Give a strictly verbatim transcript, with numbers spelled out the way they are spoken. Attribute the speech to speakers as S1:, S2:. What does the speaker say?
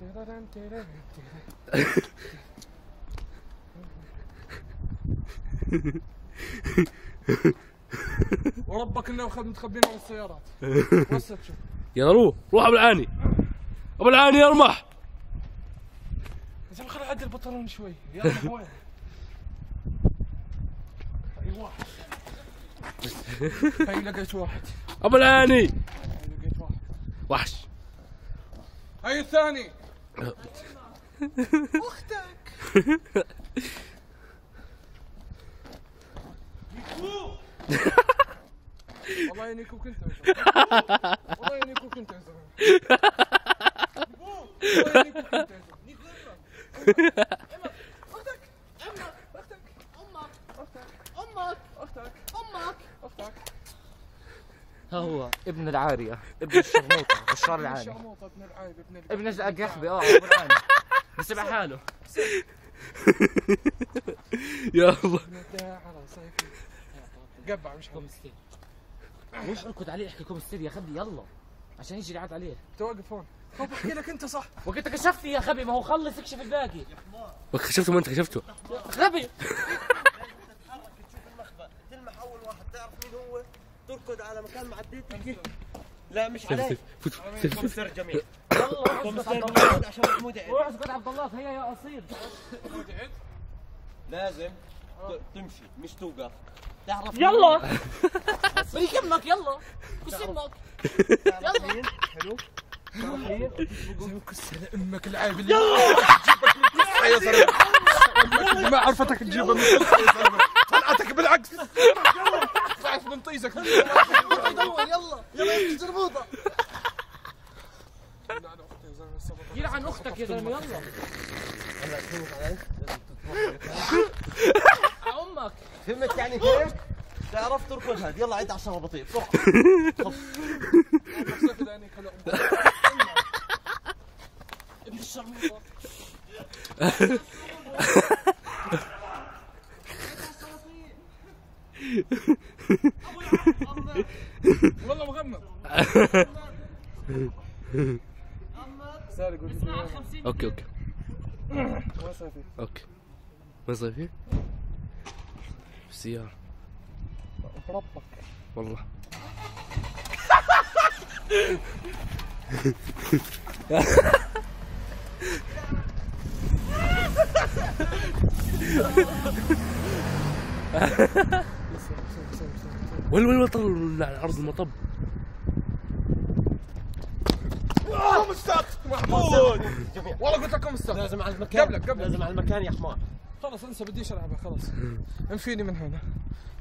S1: وربك انه متخبين على السيارات. وصل شوف.
S2: يلا روح روح ابو العاني. ابو العاني يرمح.
S1: يا زلمه خليني اعدل البنطلون شوي. يلا وين؟ اي واحد. هاي لقيت واحد.
S2: ابو العاني.
S1: هاي لقيت واحد.
S2: وحش.
S1: هاي الثاني. اختك. والله ينيكو كنت والله ينيكو كنت يا زلمه. والله ينيكو كنت يا زلمه. اختك امك اختك امك اختك امك اختك امك اختك.
S3: ها هو ابن العارية، ابن الشرموطة، بشار العاني.
S1: الشرموطة ابن العايب ابن
S3: ابن القحبة. اه ابو العاني بسمع حاله.
S2: يلا
S1: قبع مش حلو.
S3: روح اركض عليه احكي لكم السر يا خبي يلا عشان يجي يعاد عليه.
S1: توقف هون. خب احكي لك انت صح.
S3: وقلت كشفت يا خبي ما هو خلص اكشف الباقي.
S2: كشفته ما انت كشفته.
S3: غبي.
S4: تتحرك تشوف المخبأ تلمح اول واحد تعرف مين هو تركض على مكان ما عديت. لا مش عليك. كومسير جميل.
S3: يلا
S4: كومسير محمود عشان محمود يعد.
S3: روح اسكت عبد الله هيا يا قصير.
S1: محمود يعد.
S4: لازم تمشي مش توقف. تعرف
S3: يلا مالك يمك يلا كس يمك يلا.
S4: حلو.
S1: كس امك العيب اللي يا زلمه ما عرفتك تجيبها من القصه يا زلمه. طلعتك بالعكس. طلعت من طيزك.
S4: يلا يلا يا زربوطه.
S3: يلعن اختك يا زلمه يلا.
S4: هلا فهمت علي؟
S3: امك
S4: فهمت يعني هيك؟ تعرف تركض هاد يلا عد عشرة بطيء بسرعه.
S3: ابن الشرموطه.
S1: والله مغمض. سارق.
S2: اوكي اوكي
S1: ما صافي.
S2: اوكي ما صافي في السيارة
S1: ربك
S2: والله. وين وين طلعوا على ارض المطب.
S1: قوم استاذ محمود. والله قلت لكم استاذ.
S4: لازم على المكان
S1: قبلك قبلك
S4: لازم على المكان يا حمار.
S1: خلاص انسى بديش العبها خلاص. انفيني من هنا.